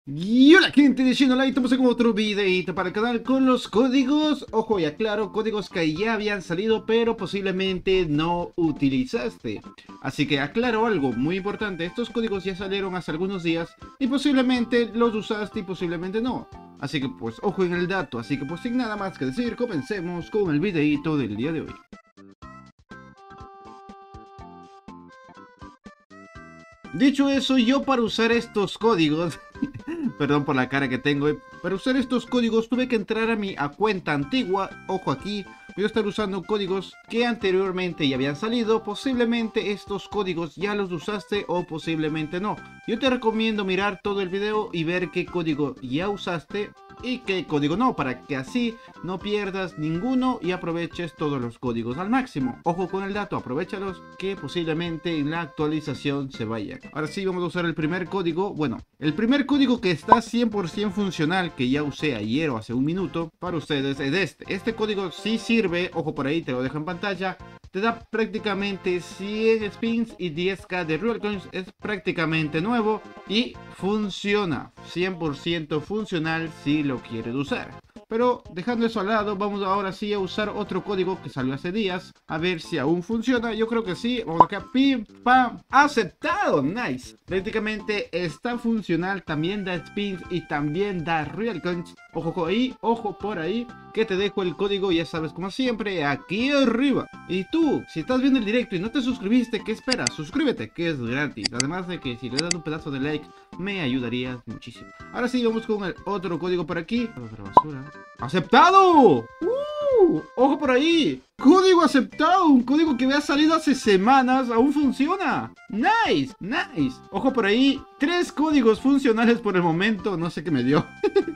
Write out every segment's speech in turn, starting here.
Y hola gente de Shinolai, estamos con otro videito para el canal con los códigos. Ojo, y aclaro, códigos que ya habían salido pero posiblemente no utilizaste. Así que aclaro algo muy importante, estos códigos ya salieron hace algunos días y posiblemente los usaste y posiblemente no. Así que pues ojo en el dato, así que pues sin nada más que decir, comencemos con el videito del día de hoy. Dicho eso, yo para usar estos códigos, perdón por la cara que tengo, para usar estos códigos tuve que entrar a mi cuenta antigua. Ojo aquí, voy a estar usando códigos que anteriormente ya habían salido. Posiblemente estos códigos ya los usaste o posiblemente no. Yo te recomiendo mirar todo el video y ver qué código ya usaste y qué código no, para que así no pierdas ninguno y aproveches todos los códigos al máximo. Ojo con el dato, aprovechalos que posiblemente en la actualización se vayan. Ahora sí, vamos a usar el primer código. Bueno, el primer código que está 100% funcional, que ya usé ayer o hace un minuto para ustedes, es este. Este código sí sirve, ojo por ahí, te lo dejo en pantalla. Te da prácticamente 100 spins y 10k de Real Coins. Es prácticamente nuevo y funciona. 100% funcional si lo quieres usar. Pero dejando eso al lado, vamos ahora sí a usar otro código que salió hace días. A ver si aún funciona. Yo creo que sí. Vamos acá. Pim, pam. Aceptado. Nice. Prácticamente está funcional. También da spins y también da Real Coins. Ojo ahí. Ojo por ahí. Que te dejo el código, ya sabes, como siempre, aquí arriba. Y tú, si estás viendo el directo y no te suscribiste, ¿qué esperas? Suscríbete, que es gratis. Además de que si le das un pedazo de like, me ayudarías muchísimo. Ahora sí, vamos con el otro código por aquí. Otra basura. ¡Aceptado! ¡Ojo por ahí! ¡Código aceptado! Un código que había salido hace semanas, aún funciona. ¡Nice! ¡Nice! Ojo por ahí, 3 códigos funcionales por el momento. No sé qué me dio.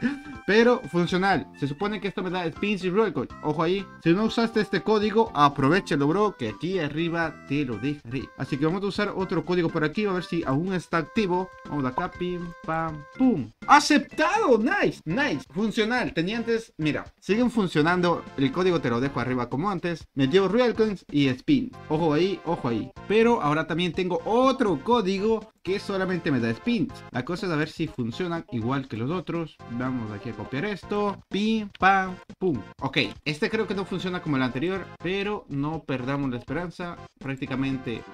Pero funcional. Se supone que esto me da spins y Real Coins. Ojo ahí. Si no usaste este código, aprovechalo, bro, que aquí arriba te lo dejaré. Así que vamos a usar otro código por aquí. A ver si aún está activo. Vamos acá. Pim, pam, pum. ¡Aceptado! ¡Nice! ¡Nice! Funcional. Tenía antes... Mira, siguen funcionando. El código te lo dejo arriba como antes. Me dio Real Coins y spin. Ojo ahí, ojo ahí. Pero ahora también tengo otro código que solamente me da spins. La cosa es a ver si funcionan igual que los otros. Vamos aquí a copiar esto. Pim, pam, pum. Ok, este creo que no funciona como el anterior, pero no perdamos la esperanza. Prácticamente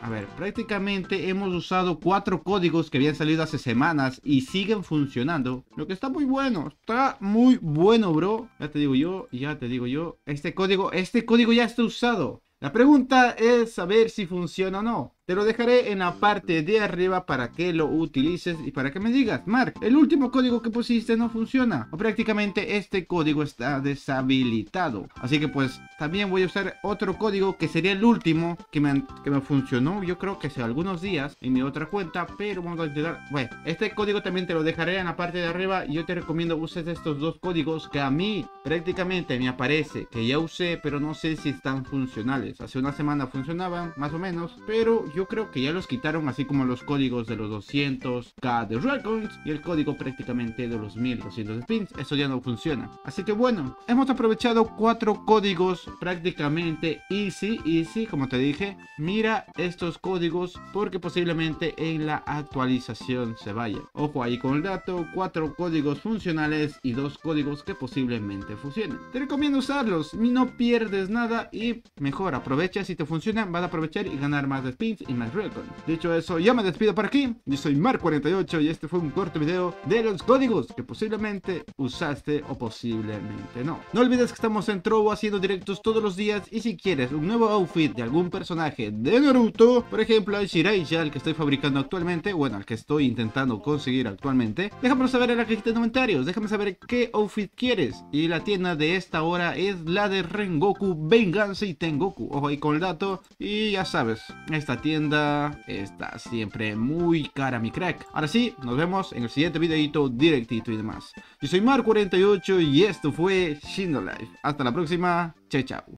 hemos usado 4 códigos que habían salido hace semanas y siguen funcionando. Lo que está muy bueno. Está muy bueno, bro. Ya te digo yo. Este código ya está usado. La pregunta es saber si funciona o no. Te lo dejaré en la parte de arriba para que lo utilices y para que me digas, Mark, el último código que pusiste no funciona. O prácticamente este código está deshabilitado. Así que pues también voy a usar otro código que sería el último que me funcionó. Yo creo que hace algunos días en mi otra cuenta, pero vamos a intentar. Bueno, este código también te lo dejaré en la parte de arriba. Y yo te recomiendo uses estos 2 códigos que a mí prácticamente me aparece que ya usé, pero no sé si están funcionales. Hace una semana funcionaban más o menos, pero yo creo que ya los quitaron, así como los códigos de los 200k de Real Coins y el código prácticamente de los 1200 spins. Eso ya no funciona. Así que bueno, hemos aprovechado 4 códigos prácticamente easy, como te dije. Mira estos códigos porque posiblemente en la actualización se vaya. Ojo ahí con el dato, 4 códigos funcionales y 2 códigos que posiblemente funcionen. Te recomiendo usarlos, no pierdes nada y mejor aprovecha. Si te funcionan, vas a aprovechar y ganar más spins y más Real Coins. Dicho eso, ya me despido por aquí. Yo soy Mark48 y este fue un corto video de los códigos que posiblemente usaste o posiblemente no. No olvides que estamos en Trovo haciendo directos todos los días y si quieres un nuevo outfit de algún personaje de Naruto, por ejemplo el Shiraiya, el que estoy fabricando actualmente, bueno, el que estoy intentando conseguir actualmente, déjamelo saber en la cajita de comentarios, déjame saber qué outfit quieres. Y la tienda de esta hora es la de Rengoku, Venganza y Tengoku. Ojo ahí con el dato y ya sabes, esta tienda está siempre muy cara, mi crack. Ahora sí, nos vemos en el siguiente videito directito y demás. Yo soy Mark48 y esto fue Shinolai. Hasta la próxima. Chao, chao.